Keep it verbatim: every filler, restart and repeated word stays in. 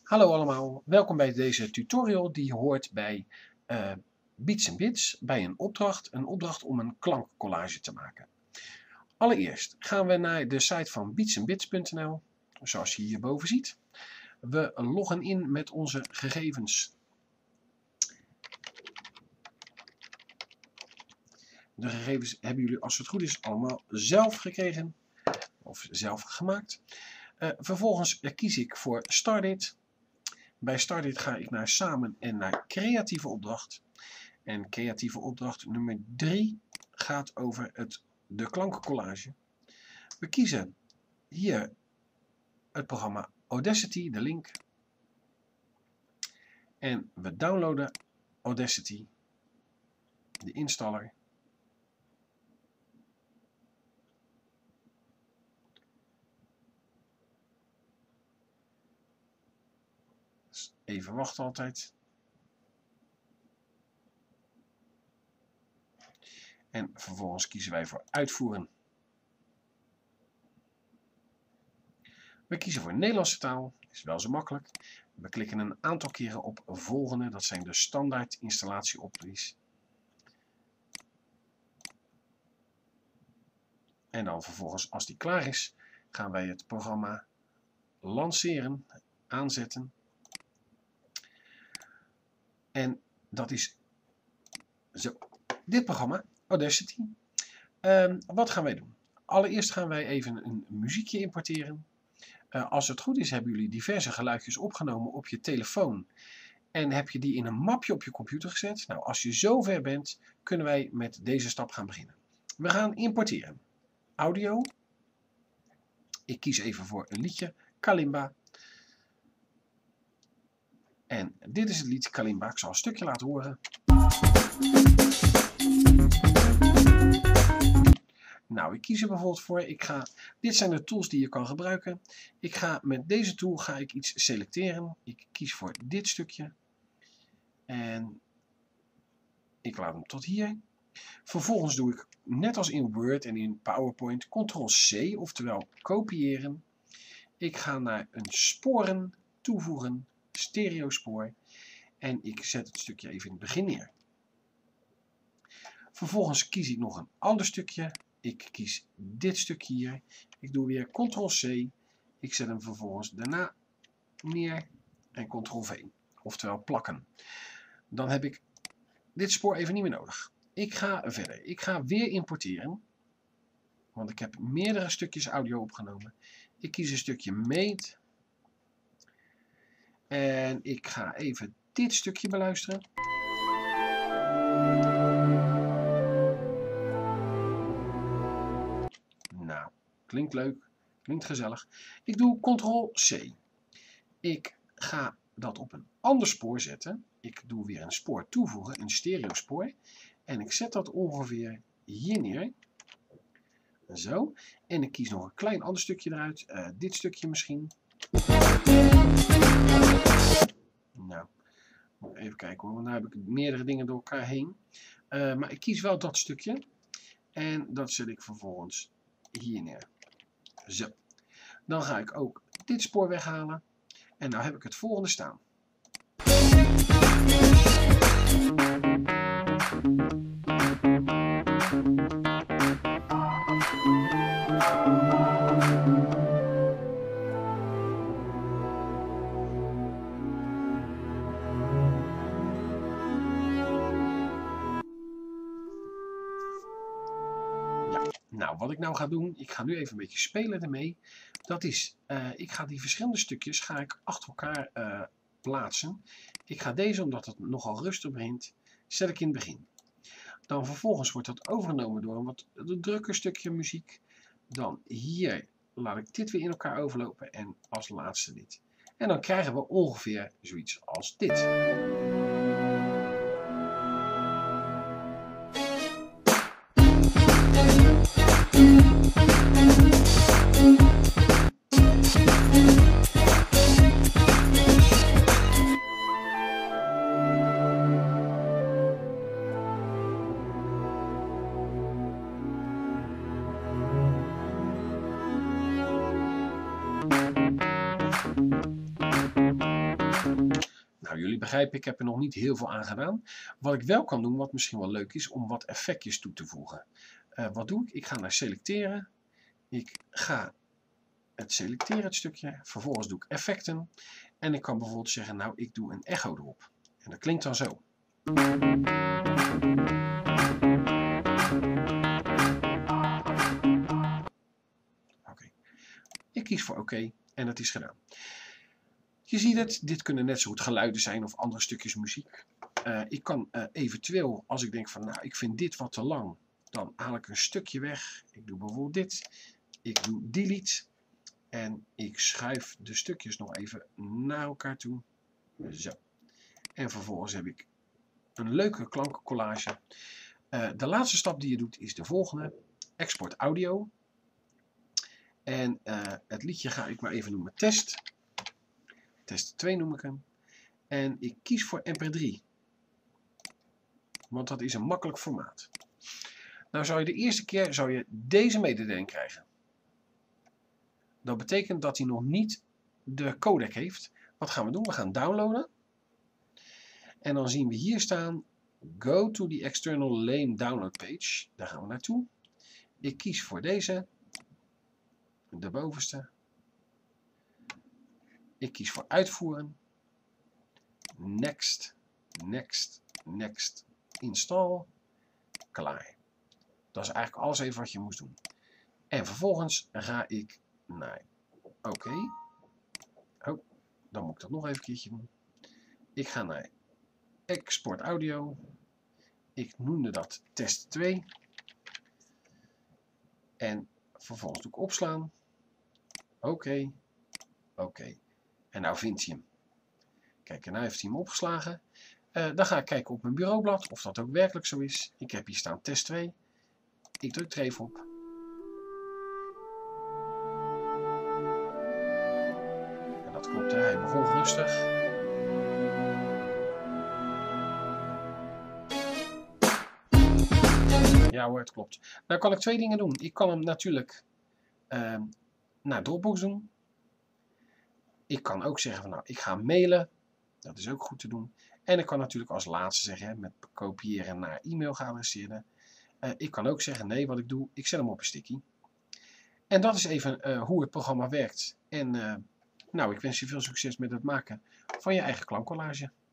Hallo allemaal, welkom bij deze tutorial die hoort bij uh, Beats and Bits, bij een opdracht, een opdracht om een klankcollage te maken. Allereerst gaan we naar de site van beats and bits punt n l, zoals je hierboven ziet. We loggen in met onze gegevens. De gegevens hebben jullie, als het goed is, allemaal zelf gekregen of zelf gemaakt. Uh, vervolgens uh, kies ik voor Start-it. Bij Start-it ga ik naar Samen en naar Creatieve opdracht. En creatieve opdracht nummer drie gaat over het, de klankcollage. We kiezen hier het programma Audacity, de link. En we downloaden Audacity, de installer. Even wachten altijd. En vervolgens kiezen wij voor uitvoeren. We kiezen voor Nederlandse taal, is wel zo makkelijk. We klikken een aantal keren op volgende, dat zijn de standaard installatieopties. En dan vervolgens, als die klaar is, gaan wij het programma lanceren, aanzetten. En dat is zo, dit programma, Audacity. Uh, wat gaan wij doen? Allereerst gaan wij even een muziekje importeren. Uh, als het goed is, hebben jullie diverse geluidjes opgenomen op je telefoon. En heb je die in een mapje op je computer gezet. Nou, als je zover bent, kunnen wij met deze stap gaan beginnen. We gaan importeren. Audio. Ik kies even voor een liedje, Kalimba. En dit is het lied Kalimba. Ik zal een stukje laten horen. Nou, ik kies er bijvoorbeeld voor. Ik ga, dit zijn de tools die je kan gebruiken. Ik ga met deze tool ga ik iets selecteren. Ik kies voor dit stukje. En ik laat hem tot hier. Vervolgens doe ik, net als in Word en in PowerPoint, control C, oftewel kopiëren. Ik ga naar een sporen toevoegen. Stereospoor en ik zet het stukje even in het begin neer. Vervolgens kies ik nog een ander stukje. Ik kies dit stukje hier. Ik doe weer control C. Ik zet hem vervolgens daarna neer en control V. Oftewel plakken. Dan heb ik dit spoor even niet meer nodig. Ik ga verder. Ik ga weer importeren. Want ik heb meerdere stukjes audio opgenomen. Ik kies een stukje made. En ik ga even dit stukje beluisteren. Nou, klinkt leuk, klinkt gezellig. Ik doe control C. Ik ga dat op een ander spoor zetten. Ik doe weer een spoor toevoegen, een stereospoor. En ik zet dat ongeveer hier neer. Zo. En ik kies nog een klein ander stukje eruit. Uh, dit stukje misschien. Nou, even kijken hoor, want nu heb ik meerdere dingen door elkaar heen. Uh, maar ik kies wel dat stukje. En dat zet ik vervolgens hier neer. Zo. Dan ga ik ook dit spoor weghalen. En nou heb ik het volgende staan. Nou, wat ik nou ga doen, ik ga nu even een beetje spelen ermee. Dat is, uh, ik ga die verschillende stukjes ga ik achter elkaar uh, plaatsen. Ik ga deze, omdat het nogal rustig begint, zet ik in het begin. Dan vervolgens wordt dat overgenomen door een wat drukker stukje muziek. Dan hier laat ik dit weer in elkaar overlopen en als laatste dit. En dan krijgen we ongeveer zoiets als dit. jullie begrijpen, ik heb er nog niet heel veel aan gedaan. Wat ik wel kan doen, wat misschien wel leuk is, om wat effectjes toe te voegen. Uh, wat doe ik? Ik ga naar selecteren. Ik ga het selecteren, het stukje. Vervolgens doe ik effecten. En ik kan bijvoorbeeld zeggen, nou, ik doe een echo erop. En dat klinkt dan zo. Oké. Ik kies voor oké en het is gedaan. Je ziet het, dit kunnen net zo goed geluiden zijn of andere stukjes muziek. Uh, ik kan uh, eventueel, als ik denk van, nou, ik vind dit wat te lang, dan haal ik een stukje weg. Ik doe bijvoorbeeld dit. Ik doe delete. En ik schuif de stukjes nog even naar elkaar toe. Zo. En vervolgens heb ik een leuke klankencollage. Uh, de laatste stap die je doet is de volgende. Export audio. En uh, het liedje ga ik maar even noemen test. Test twee noem ik hem. En ik kies voor M P drie. Want dat is een makkelijk formaat. Nou zou je de eerste keer zou je deze mededeling krijgen. Dat betekent dat hij nog niet de codec heeft. Wat gaan we doen? We gaan downloaden. En dan zien we hier staan. Go to the external lame download page. Daar gaan we naartoe. Ik kies voor deze. De bovenste. Ik kies voor uitvoeren. Next. Next. Next. Install. Klaar. Dat is eigenlijk alles even wat je moest doen. En vervolgens ga ik naar oké. Okay. Oh, dan moet ik dat nog even een keertje doen. Ik ga naar export audio. Ik noemde dat test twee. En vervolgens doe ik opslaan. Oké. Okay. Oké. Okay. En nou vindt hij hem. Kijk, en nu heeft hij hem opgeslagen. Uh, dan ga ik kijken op mijn bureaublad of dat ook werkelijk zo is. Ik heb hier staan test twee. Ik druk er even op. En dat klopt, hè? Hij begon rustig. Ja hoor, het klopt. Nou kan ik twee dingen doen. Ik kan hem natuurlijk uh, naar Dropbox doen. Ik kan ook zeggen van nou, ik ga mailen. Dat is ook goed te doen. En ik kan natuurlijk als laatste zeggen, hè, met kopiëren naar e-mail geadresseerde. Uh, ik kan ook zeggen, nee, wat ik doe, ik zet hem op een sticky. En dat is even uh, hoe het programma werkt. En uh, nou, ik wens je veel succes met het maken van je eigen klankcollage.